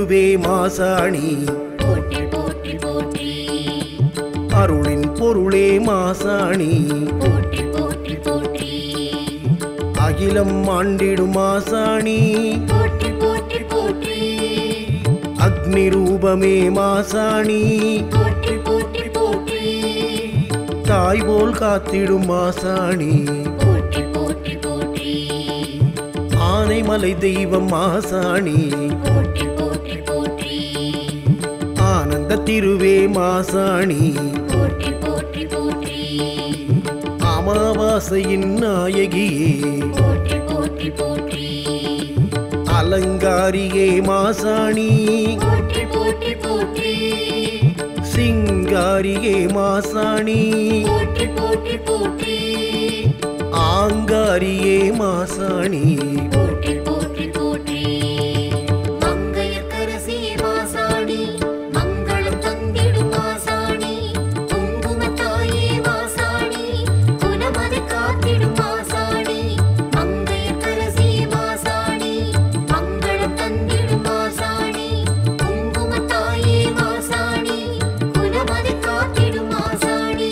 திருவே மாசாணி போற்றி போற்றி போற்றி அருளின் பொருளே மாசாணி போற்றி போற்றி போற்றி அகிலம் ஆண்டிடும் மாசாணி போற்றி போற்றி போற்றி அக்னி ரூபமே மாசாணி போற்றி போற்றி போற்றி தாய் போல் காத்திடும் மாசாணி போற்றி போற்றி போற்றி ஆனைமலை தெய்வம் மாசாணி போற்றி போற்றி போற்றி ஆனந்த திருவே மாசாணி போற்றி போற்றி போற்றி அமாவாசையின் நாயகியே போற்றி போற்றி போற்றி அலங்காரியே மாசாணி போற்றி போற்றி போற்றி சிங்காரியே மாசாணி போற்றி போற்றி போற்றி ஆங்காரியே மாசாணி போற்றி போற்றி போற்றி மங்கையர்க்கரசி மாசாணி மங்களம் தந்திடும் மாசாணி குங்குமத்தாயே மாசாணி குலமதை காத்திடும் மாசாணி மங்கையர்க்கரசி மாசாணி மங்களம் தந்திடும் மாசாணி குங்குமத்தாயே மாசாணி குலமதை காத்திடும் மாசாணி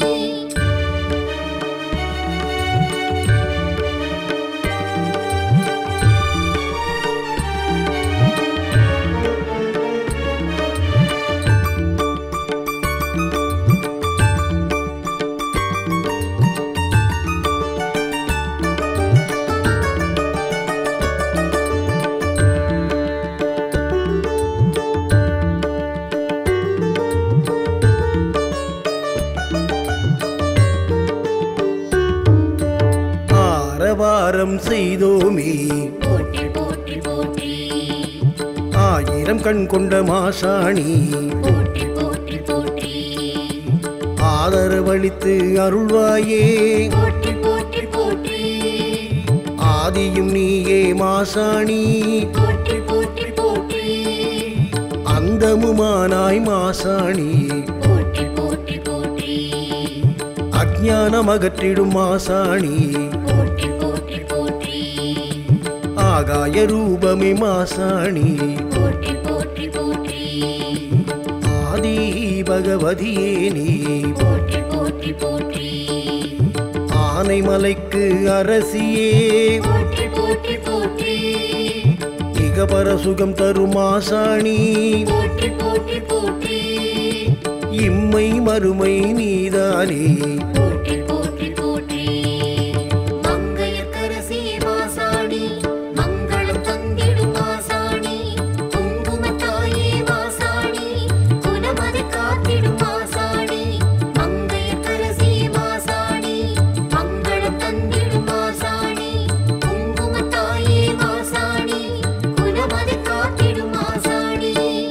ஆரவாரம் செய்தோமே போற்றி போற்றி போற்றி ஆயிரம் கண் கொண்ட மாசாணி போற்றி போற்றி போற்றி ஆதரவளித்து அருள்வாயே போற்றி போற்றி போற்றி ஆதியும் நீயே மாசாணி போற்றி போற்றி போற்றி அந்தமுமானாய் மாசாணி போற்றி போற்றி போற்றி அஞ்ஞானம் அகற்றிடும் மாசாணி போற்றி போற்றி போற்றி ஆகாய ரூபமே மாசாணி போற்றி போற்றி போற்றி ஆதி பகவதியே நீ போற்றி போற்றி போற்றி ஆனைமலைக்கு அரசியே போற்றி போற்றி போற்றி இகபர சுகம் தரும் மாசாணி போற்றி போற்றி போற்றி இம்மை மறுமை நீதானே போற்றி போற்றி போற்றி மங்கையர்க்கரசி மாசாணி மங்களம் தந்திடும் மாசாணி குங்குமத்தாயே மாசாணி குலமதை காத்திடும் மாசாணி மங்கையர்க்கரசி மாசாணி மங்களம் தந்திடும் மாசாணி குங்குமத்தாயே மாசாணி குலமதை காத்திடும் மாசாணி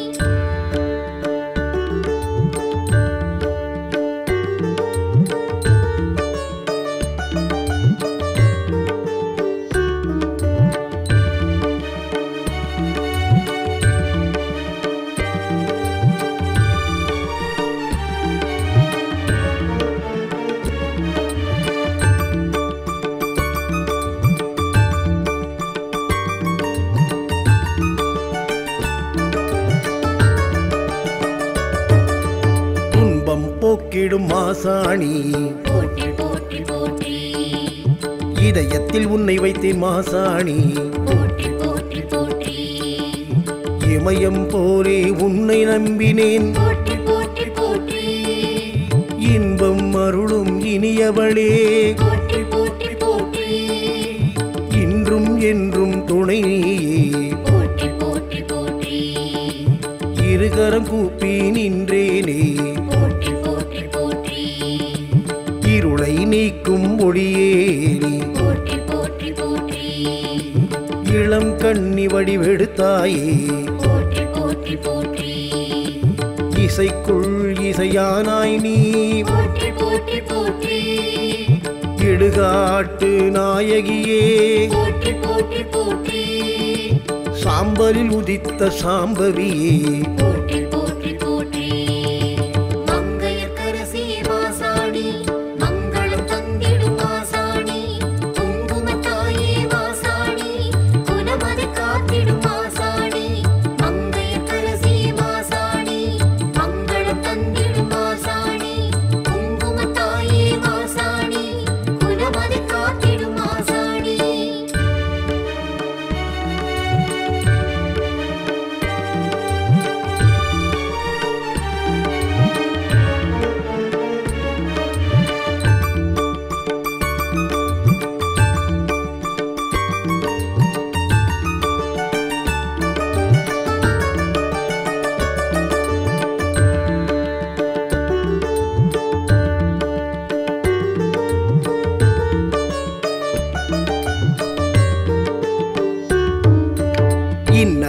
துன்பம் போக்கிடும் மாசாணி போற்றி போற்றி போற்றி இதயத்தில் உன்னை வைத்தேன் மாசாணி போற்றி போற்றி போற்றி இமயம் போலே உன்னை நம்பினேன் போற்றி போற்றி போற்றி இன்பம் அருளும் இனியவளே போற்றி போற்றி போற்றி இன்றும் என்றும் துணை நீயே போற்றி போற்றி போற்றி இருகரம் கூப்பி நின்றேனே போற்றி போற்றி போற்றி இருளை நீக்கும் ஒளியே நீ போற்றி போற்றி போற்றி இளம் கண்ணி வடிவெடுத்தாயே போற்றி போற்றி போற்றி இசைக்குள் இசையானாய் நீ போற்றி போற்றி போற்றி இடுகாட்டு நாயகியே போற்றி போற்றி போற்றி சாம்பலில் உதித்த சாம்பவியே போற்றி போற்றி போற்றி மங்கையர்க்கரசி மாசாணி மங்களம் தந்திடும் மாசாணி குங்குமத்தாயே மாசாணி குலமதை காத்திடும் மாசாணி மங்கையர்க்கரசி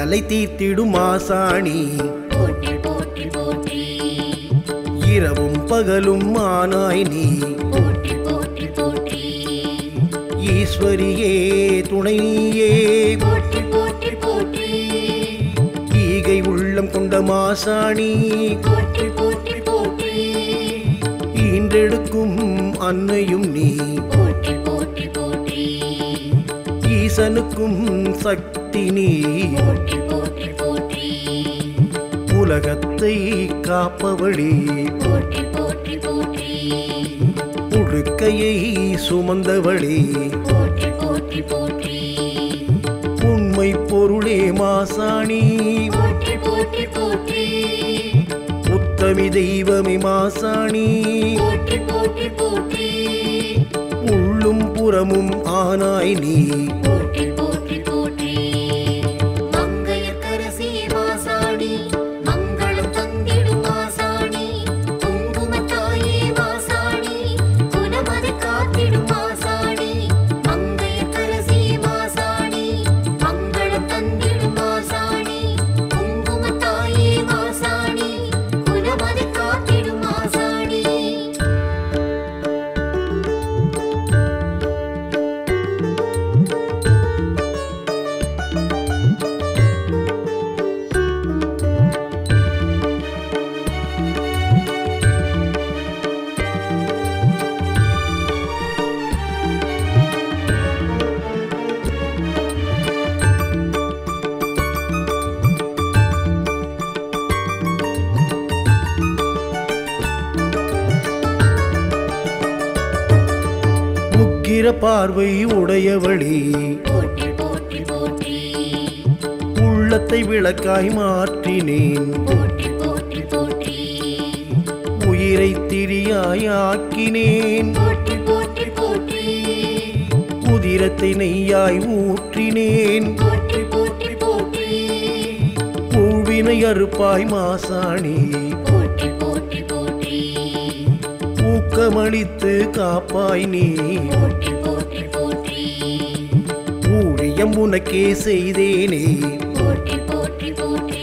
இன்னலை தீர்த்திடும் மாசாணி போற்றி போற்றி போற்றி இரவும் பகலும் ஆனாய் நீ போற்றி போற்றி போற்றி ஈஸ்வரியே துணை நீயே போற்றி போற்றி போற்றி ஈகை உள்ளம் கொண்ட மாசாணி போற்றி போற்றி போற்றி ஈன்றெடுக்கும் அன்னையும் நீ போற்றி போற்றி போற்றி ஈசனுக்கும் சக்தி நீ போற்றி போற்றி போற்றி உலகத்தை காப்பவளே போற்றி போற்றி போற்றி உடுக்கையை சுமந்தவளே போற்றி போற்றி போற்றி உண்மை பொருளே மாசாணி போற்றி போற்றி போற்றி உத்தமி தெய்வமே மாசாணி போற்றி போற்றி போற்றி உள்ளும் புறமும் ஆனாய் நீ போற்றி போற்றி போற்றி மங்கையர்க்கரசி மாசாணி மங்களம் தந்திடும் மாசாணி குங்குமத்தாயே மாசாணி குணமதை காத்திடும் மாசாணி மங்கையர்க்கரசி மாசாணி மங்களம் தந்திடும் மாசாணி குங்குமத்தாயே மாசாணி குணமதை காத்திடும் மாசாணி உக்கிர பார்வை உடையவளே போற்றி போற்றி போற்றி உள்ளத்தை விளக்காய் மாற்றினேன் போற்றி போற்றி போற்றி உயிரை திரியாய் ஆக்கினேன் போற்றி போற்றி போற்றி உதிரத்தை நெய்யாய் ஊற்றினேன் போற்றி போற்றி போற்றி பூவினை அறுப்பாய் மாசாணி போற்றி போற்றி போற்றி ஊக்கமளித்து காப்பாய் நீ போற்றி போற்றி போற்றி ஊழியம் உனக்கே செய்தேனே போற்றி போற்றி போற்றி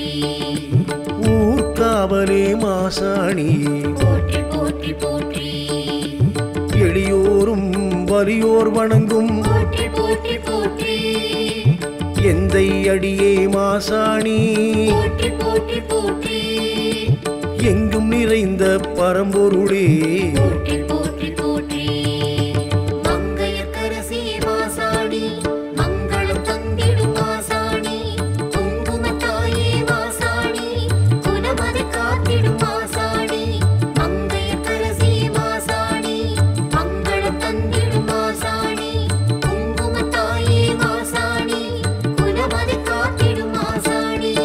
ஊர்காவலே மாசாணி போற்றி போற்றி போற்றி எளியோரும் வலியோர் வணங்கும் போற்றி போற்றி போற்றி எந்தை அடியே மாசாணி போற்றி போற்றி போற்றி எங்கும் நிறைந்த பரம்பொருளே போற்றி போற்றி போற்றி மங்கையர்க்கரசி மாசாணி மங்களம் தந்திடும் மாசாணி குங்குமத்தாயே மாசாணி குணமதை காத்திடும் மாசாணி மங்கையர்க்கரசி மாசாணி மங்களம் தந்திடும் மாசாணி குங்குமத்தாயே மாசாணி குணமதை காத்திடும் மாசாணி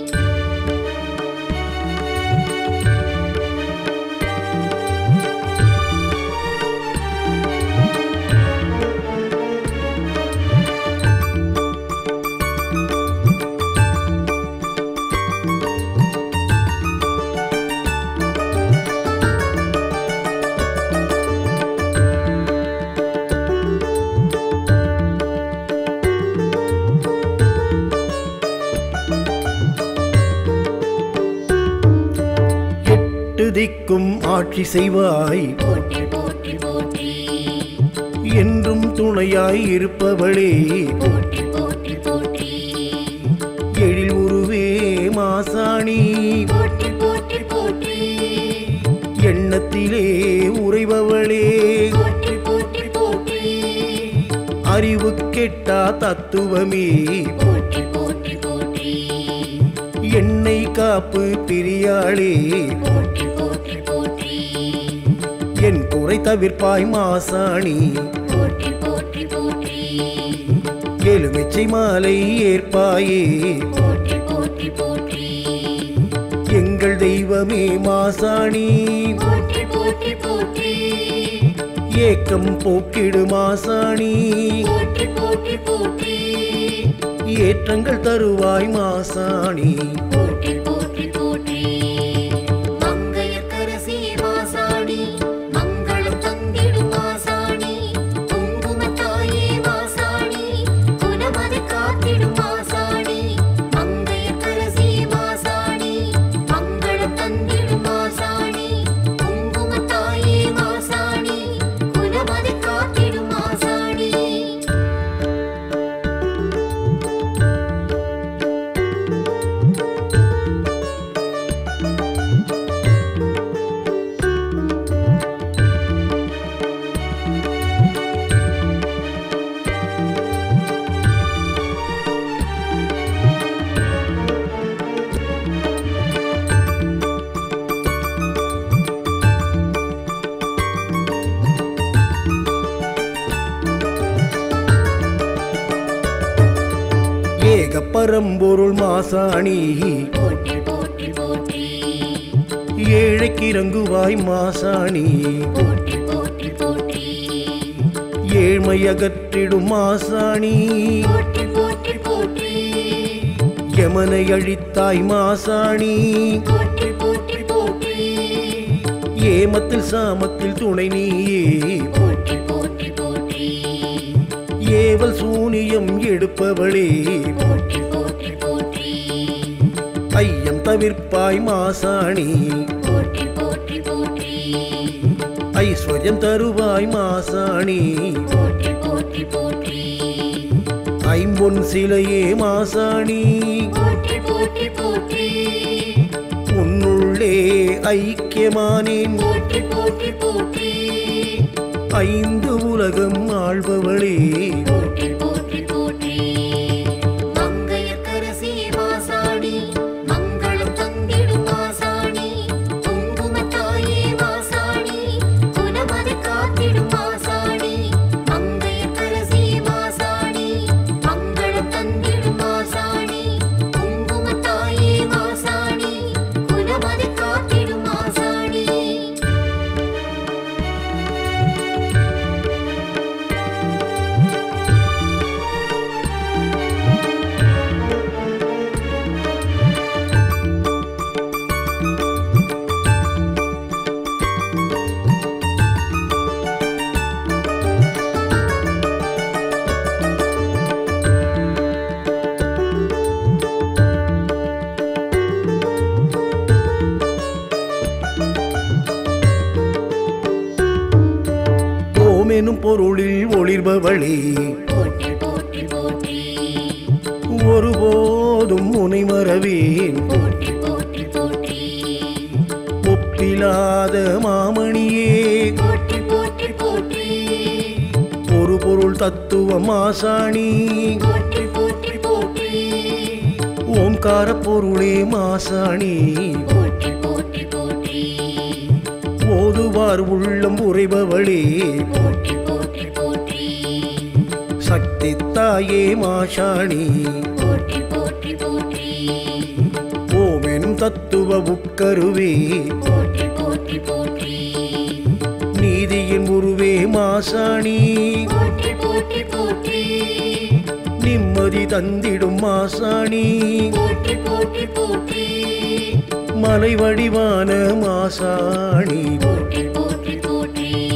எட்டு திக்கும் ஆட்சி செய்வாய் போற்றி போற்றி போற்றி என்றும் துணையாய் இருப்பவளே போற்றி போற்றி போற்றி எழில் உருவே மாசாணி போற்றி போற்றி போற்றி எண்ணத்திலே உறைபவளே போற்றி போற்றி போற்றி அறிவு கெட்டா தத்துவமே போற்றி போற்றி போற்றி என்னை காப்பு பிரியாளே போற்றி போற்றி போற்றி என் குறை தவிர்ப்பாய் மாசாணி போற்றி போற்றி போற்றி எலுமிச்சை மாலை ஏற்பாயே போற்றி போற்றி போற்றி எங்கள் தெய்வமே மாசாணி போற்றி போற்றி போற்றி ஏக்கம் போக்கிடு மாசாணி போற்றி போற்றி போற்றி ஏற்றங்கள் தருவாய் மாசாணி போற்றி போற்றி போற்றி மங்கையர்க்கரசி மாசாணி மங்களம் தந்திடும் மாசாணி குங்குமத்தாயே மாசாணி குணமதை காத்திடும் மாசாணி மங்கை ஏக பரம்பொருள் மாசாணி போற்றி போற்றி போற்றி ஏழைக்கு இறங்குவாய் மாசாணி போற்றி போற்றி போற்றி ஏழ்மை அகற்றிடும் மாசாணி போற்றி போற்றி போற்றி யமனை அழித்தாய் மாசாணி போற்றி போற்றி போற்றி ஏமத்தில் சாமத்தில் துணை நீயே போற்றி போற்றி போற்றி ஏவல் சூனியம் எடுப்பவளே போற்றி போற்றி போற்றி ஐயம் தவிர்ப்பாய் மாசாணி போற்றி போற்றி போற்றி ஐஸ்வர்யம் தருவாய் மாசாணி போற்றி போற்றி போற்றி ஐம்பொன் சிலையே மாசாணி போற்றி போற்றி போற்றி உன்னுள்ளே ஐக்கியமானேன் போற்றி போற்றி போற்றி ஐந்து உலகம் ஆள்பவளே போற்றி போற்றி போற்றி மங்கையர்க்கரசி மாசாணி மங்களம் தந்திடும் மாசாணி குங்குமத்தாயே மாசாணி குலமதி காத்திடும் மாசாணி மங்கையர்க்கரசி மாசாணி மங்களம் தந்திடும் மாசாணி குங்குமத்தாயே மாசாணி குலமதி காத்திடும் மாசாணி ஓமெனும் பொருளில் ஒளிர்பவளே போற்றி போற்றி போற்றி ஒருபோதும் முனை மறவேன் போற்றி போற்றி போற்றி ஒப்பிலாத மாமணியே போற்றி போற்றி போற்றி ஒரு பொருள் தத்துவ மாசாணி போற்றி போற்றி போற்றி ஓம்கார பொருளே மாசாணி போற்றி போற்றி போற்றி ஓதுவார் உள்ளம் உறைபவளே போற்றி போற்றி போற்றி சக்தி தாயே மாசாணி போற்றி போற்றி போற்றி ஓமெனும் தத்துவ உட்கருவே போற்றி போற்றி போற்றி நீதியின் உருவே மாசாணி போற்றி போற்றி போற்றி நிம்மதி தந்திடும் மாசாணி போற்றி போற்றி போற்றி மலை வடிவான மாசாணி போற்றி போற்றி போற்றி